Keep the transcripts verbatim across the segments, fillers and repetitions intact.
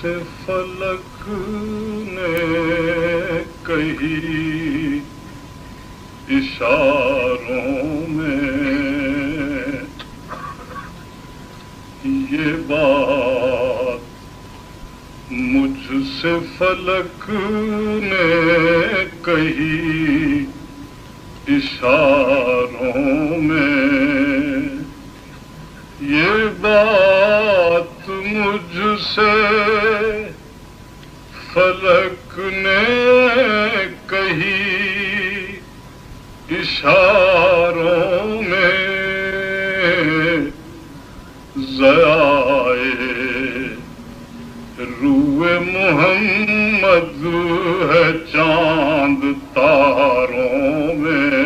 سے فلک نے کہی اشاروں میں یہ بات مجھ سے فلک نے کہی اشاروں میں یہ بات مجھ سے فلک نے کہی اشاروں میں ضیائے روئے محمد ہے چاند تاروں میں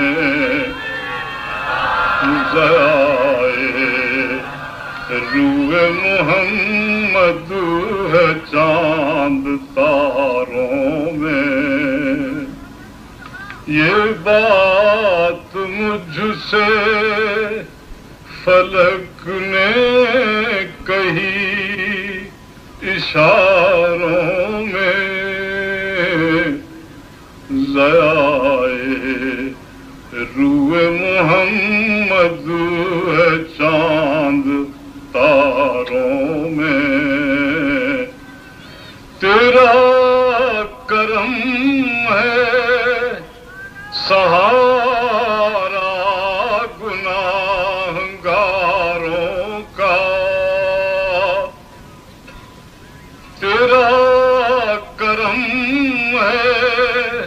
ضیائے روئے محمد ہے چاند تاروں میں یہ بات مجھ سے فلک نے کہی اشاروں میں ضیائے روئے محمد ہے چاند تاروں میں تیرا کرم ہے سہارا گناہ گاروں کا تیرا کرم ہے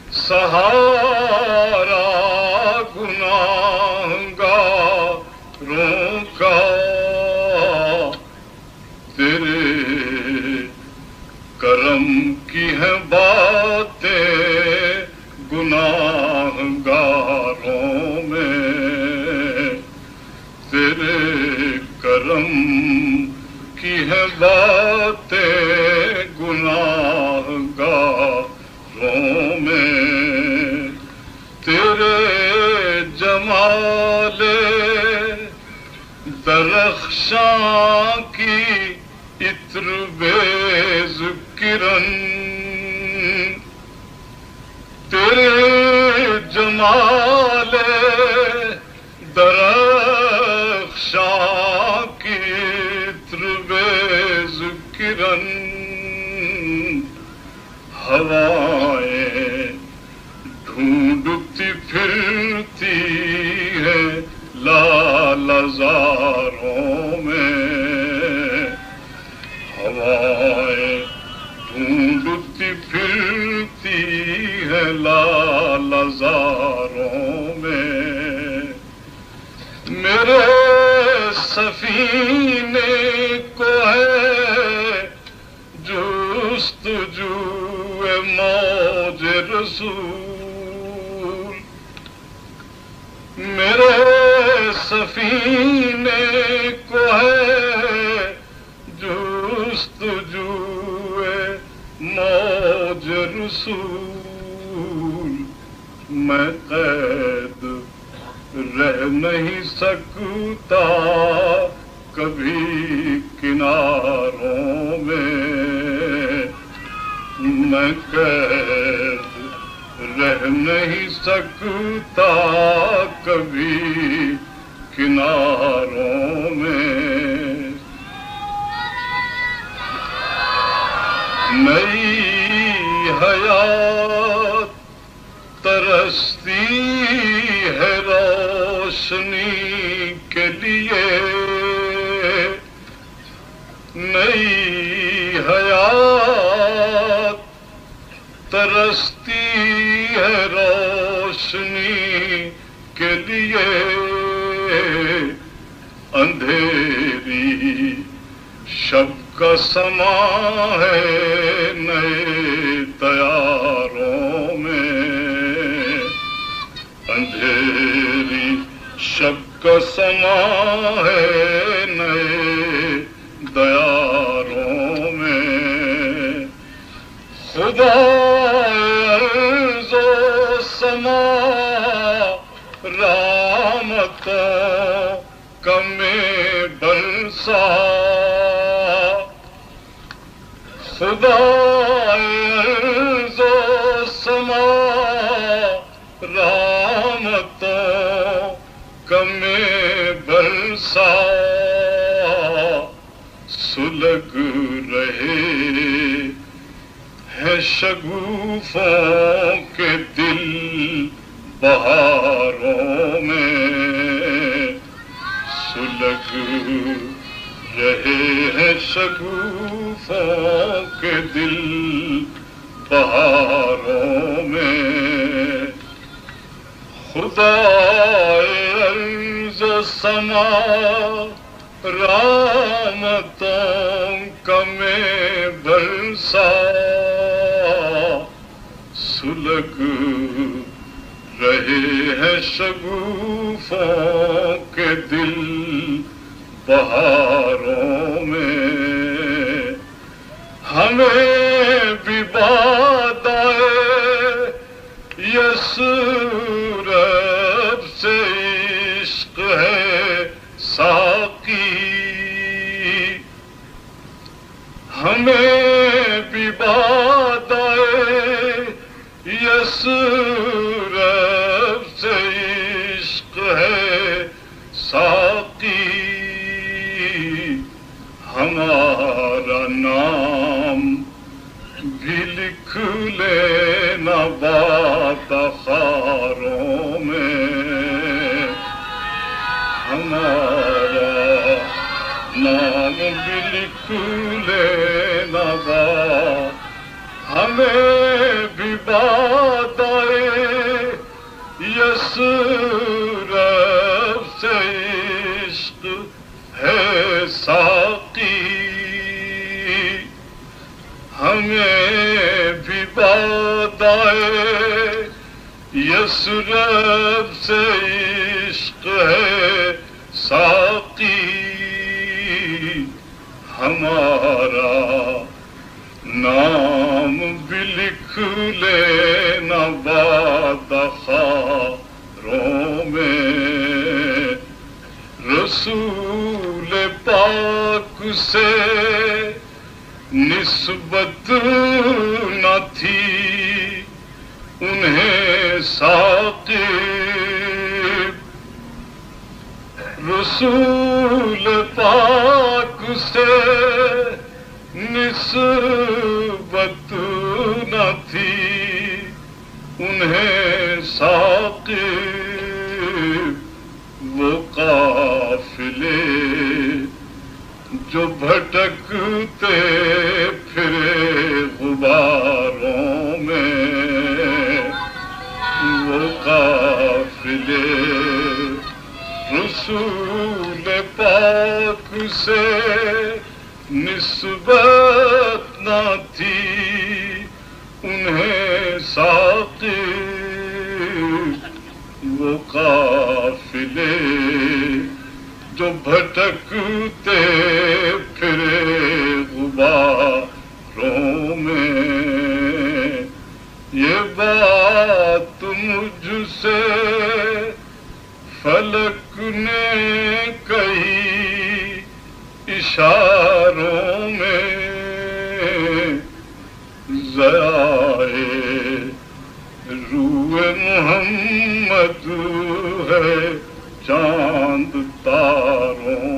سہارا گناہ گاروں کا تیرے کرم کی ہیں باتیں گناہ گاروں میں تیرے کرم کی ہے باتیں گناہ گاروں میں تیرے جمال درخشاں کی عطر بیز کرن تیرے جمال درخشاں کی عطر بیز کرن ہوائیں ڈھونڈتی پھرتی ہے لال زاروں میں ہوائیں ڈھونڈتی پھرتی ہے لال زاروں میں میرے سفینے کو ہے جستجو موج رسول میرے سفینے کو ہے جستجو موج رسول میں قید رہ نہیں سکتا کبھی کناروں میں میں قید رہ نہیں سکتا کبھی کناروں میں نئی حیات ترستی ہے روشنی کے لیے نئی حیات ترستی ہے روشنی کے لیے اندھیری شب کا سما ہے نئے تیاروں میں اندھیری شب کا سما ہے نئے دیاروں میں خدا عرض و سما رحمتوں کا میں برسا خدا ارض و سما رحمتوں کا میں برسا سلگ رہے ہیں شگوفوں کے دل بہاروں میں سلگ رہے ہیں شگوفوں کے دل بہاروں میں خدا ارض و سما رحمتوں کا میں برسا سلگ رہے ہیں شگوفوں کے دل بہاروں میں ہمیں بھی باد آئے یسرب سے عشق ہے ساقی ہمیں بھی باد آئے یسرب سے عشق ہے ساقی ہمارا نام بھی لکھ لینا بات خاروں میں ہمارا نام بھی لکھ لینا بات ہمیں بھی بات آئے یسرب سے عشق ہے ساقی ہمیں بھی بات آئے یسرب سے عشق ہے ساقی ہمارا نام بھی لکھ لینا باد خاروں میں رسول پاک سے نسبت نہ تھی انہیں ثاقب رسول پاک سے نسبت نہ تھی انہیں ثاقب وہ قافلے جو بھٹکتے پھرے غباروں میں وہ قافلے رسول پاک سے نسبت نہ تھی انہیں ثاقب وہ قافلے جو بھٹکتے پھرے غباروں میں یہ بات مجھ سے فلک نے کہی اشاروں میں ضیائے روح محمد ہے چاند تاروں